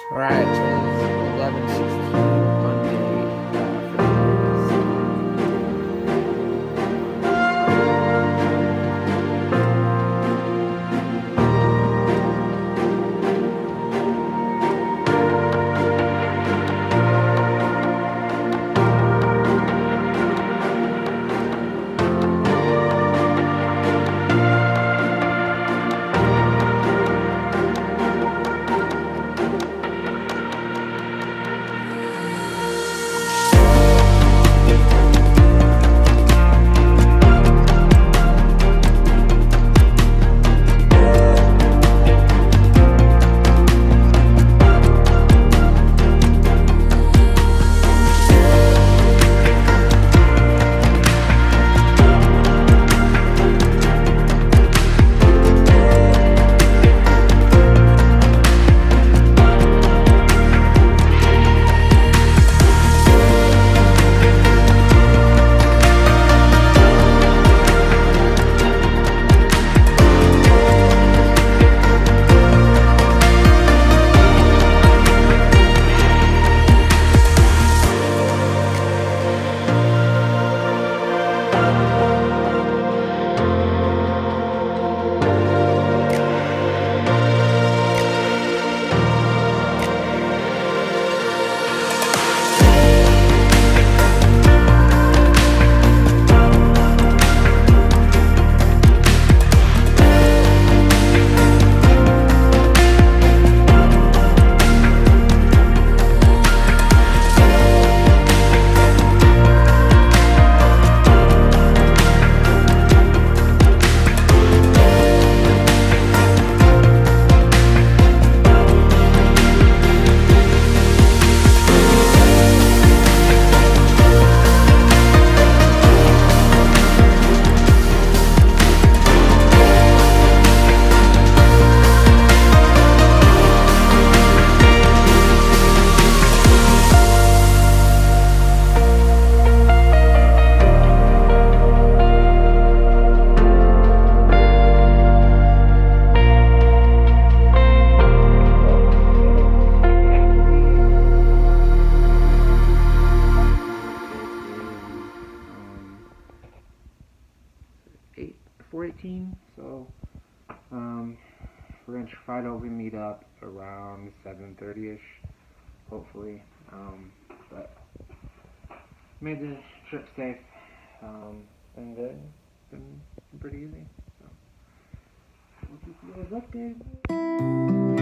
Alright, it is 11:16 Monday. It is 4:18, so we're gonna try to meet up around 7:30ish, hopefully. But made the trip safe. Been good. Been pretty easy. So we'll keep you guys updated.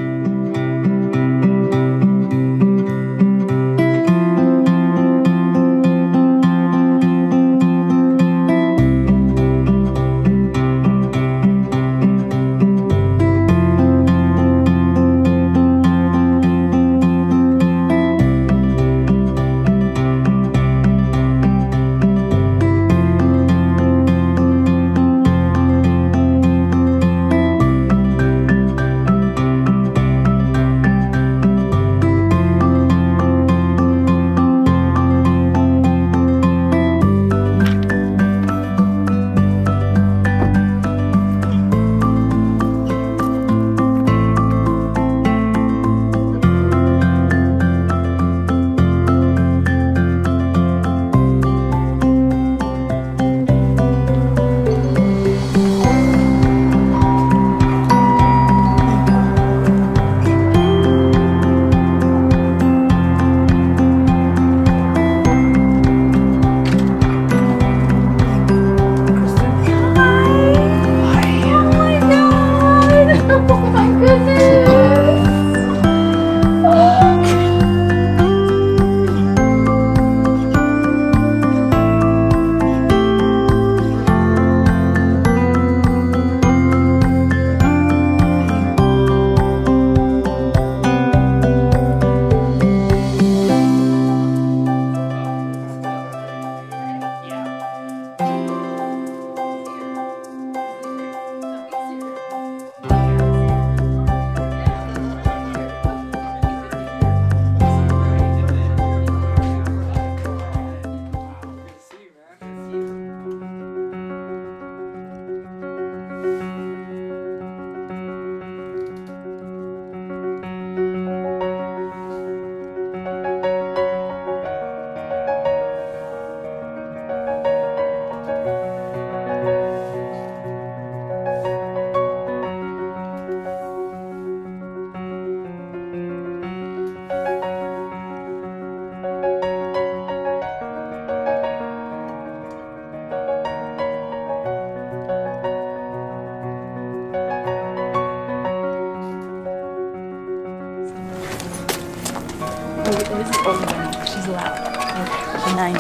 This is older than me. She's loud. She's 90.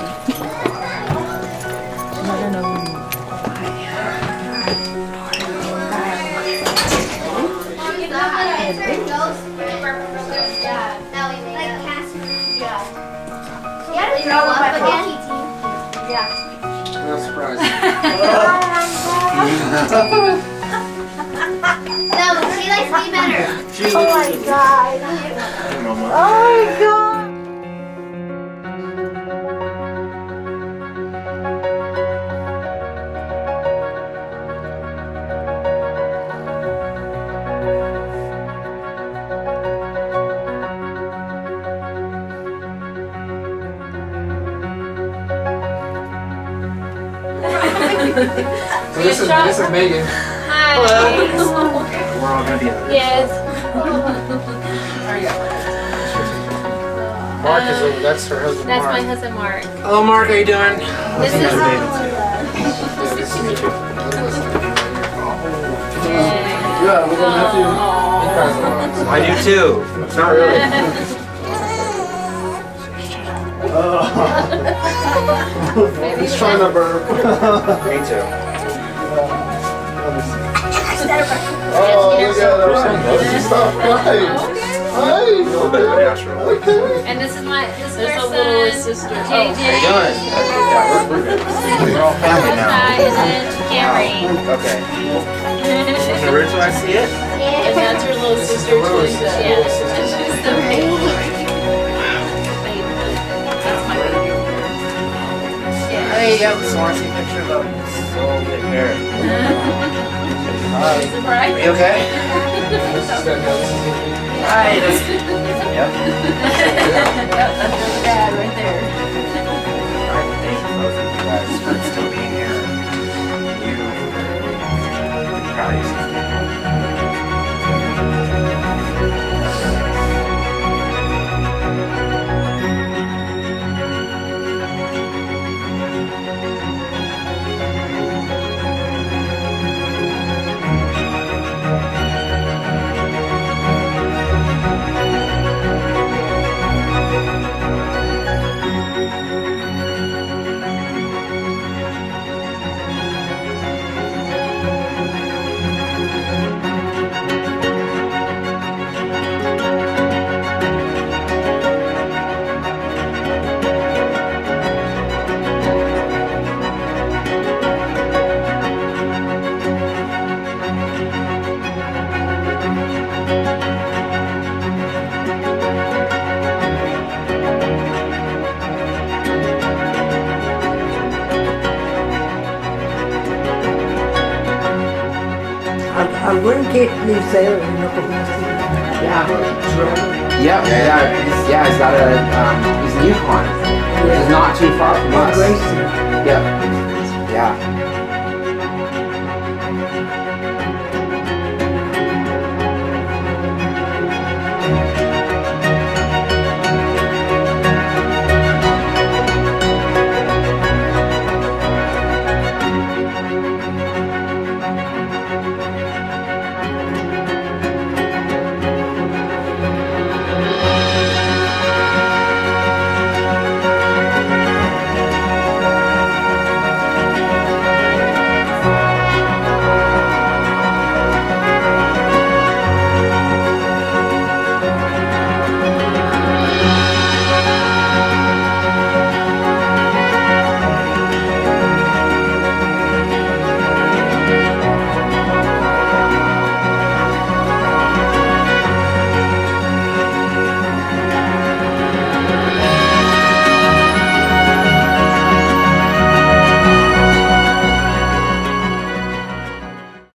She's not gonna know who you are. No surprise. No, she likes me better. Oh my god. Oh my god. This is Megan. Hi. We're all gonna be in this. Yes. Mark is that's her husband. That's Mark. my husband Mark. Hello, Mark. How you doing? This is Yeah, little nephew. He cries a lot. I do too. Not really. He's trying to burp. Me too. Oh, look at her. Stop crying. Hey, okay. And this is There's her a little son, sister. JJ. How you doing? Yeah, we're good. We're all family now. Hi, and then Camry. Okay. From the original, I see it. And that's her little sister, Teresa. Yeah. She's the baby. That's my baby. Hey, yeah, so I want to see a picture of them. So good hair. Hi. Surprise. Are you okay? Hi. Yep. That's her dad right there. I thank both of you guys for still being here. I'm proud of you. I wouldn't get you there in the Yeah, he's got a, he's in Yukon. He's not too far from us. Grayson. Yep. Yeah.